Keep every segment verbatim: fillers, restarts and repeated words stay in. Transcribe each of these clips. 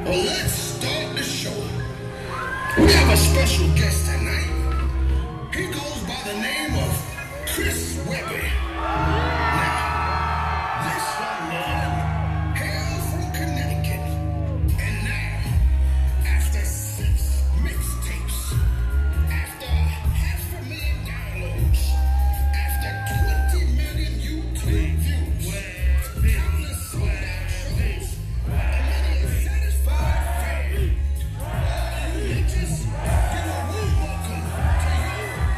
Well, let's start the show. We have a special guest tonight. He goes by the name of Chris Webby. Now, this young man hails from Connecticut. And now, after six mixtapes, after half a million downloads, after twenty million YouTube views, countless sold-out shows, and many a satisfied fan, let's just give a warm welcome to you.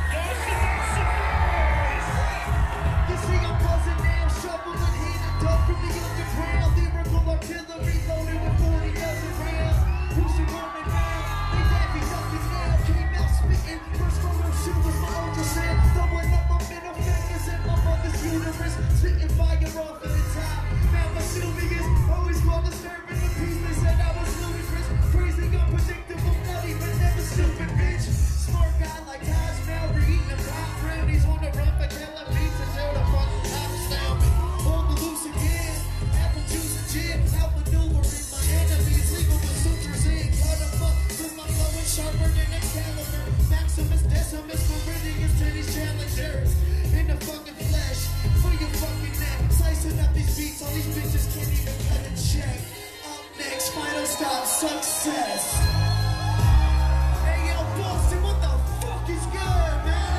You see, I'm buzzing now, shoveling heat and dust from the underground. Lyrical artillery loaded with forty dozen rounds. Who's your woman now? They daffy ducking now. Came out spitting. First photo shoot was my ultrasound. Throwing up my middle fingers in my mother's uterus. Spitting fire off at the top. Now my Sylvia's always called disturbing the peace. They said I was ludicrous. Crazy, unpredictable, nutty, but never stupid, bitch. Smart guy like Taj Mowry. Eating pop brownies on the run for killing pizza till the fucking cops down me. On the loose again. Apple juice and gin. Outmaneuvering my enemies. Legal with sutras in. Cut them up with my flowing sharper than a calendar. Maximus Decimus Meridius to these challengers. In the fucking flesh. For your fucking neck. Slicing up these beats. All these bitches can't even cut a check. Up next, final stop, success. Hey yo, Boston, what the fuck is good, man?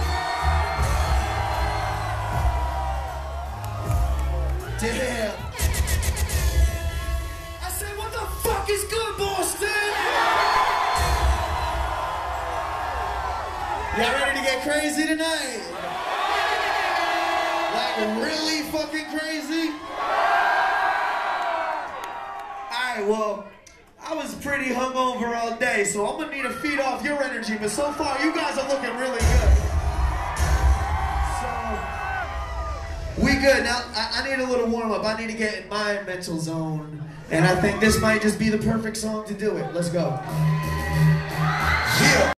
Damn. I said, what the fuck is good, Boston? Y'all ready to get crazy tonight? Like really fucking crazy? Alright, well, I was pretty hungover all day, so I'm gonna need to feed off your energy, but so far you guys are looking really good. So, we good. Now, I, I need a little warm up. I need to get in my mental zone, and I think this might just be the perfect song to do it. Let's go. Yeah.